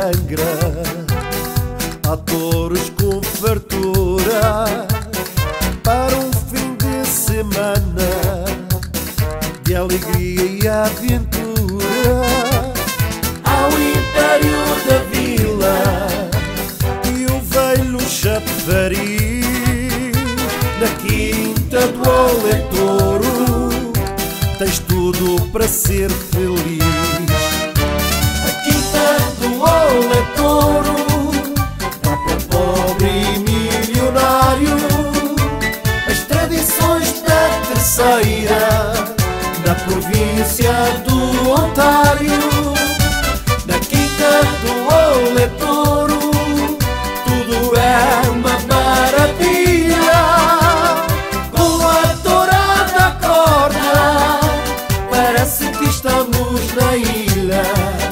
Angra há touros com fartura para um fim de semana de alegria e aventura. Ao império da vila E o velho chafariz na quinta do Olé Touro tens tudo para ser feliz. a quinta do Olé Touro dá para pobre e milionário as tradições da terceira da província do Ontário. Na quinta do Olé Touro tudo é uma maravilha, com a tourada corda parece que estamos na ilha.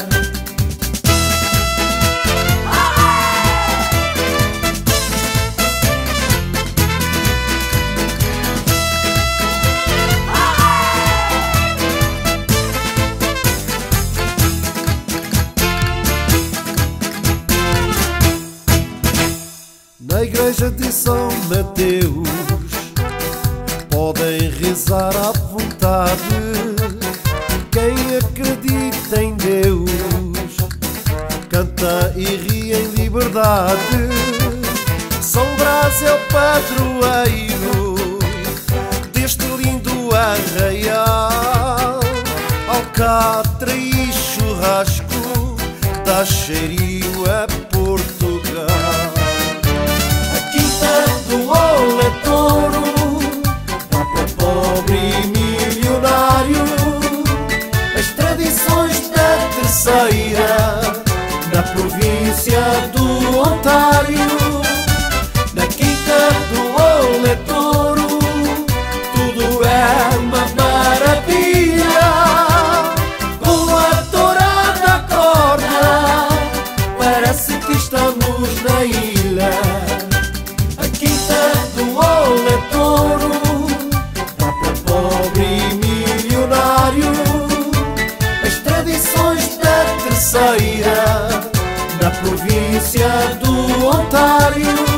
Na igreja de São Mateus podem rezar à vontade quem acredita em Deus, canta e ri em liberdade. São Brás é o padroeiro deste lindo arraial. Alcatra e churrasco dá cheirinho a Portugal. Do Olé Touro dá para pobre e milionário as tradições da terceira da província do Ontário. Na quinta do Olé Touro tudo é uma maravilha, com a tourada corda parece que estamos na ilha. A quinta do Olé Touro dá para pobre e milionário as tradições da terceira da província do Ontário.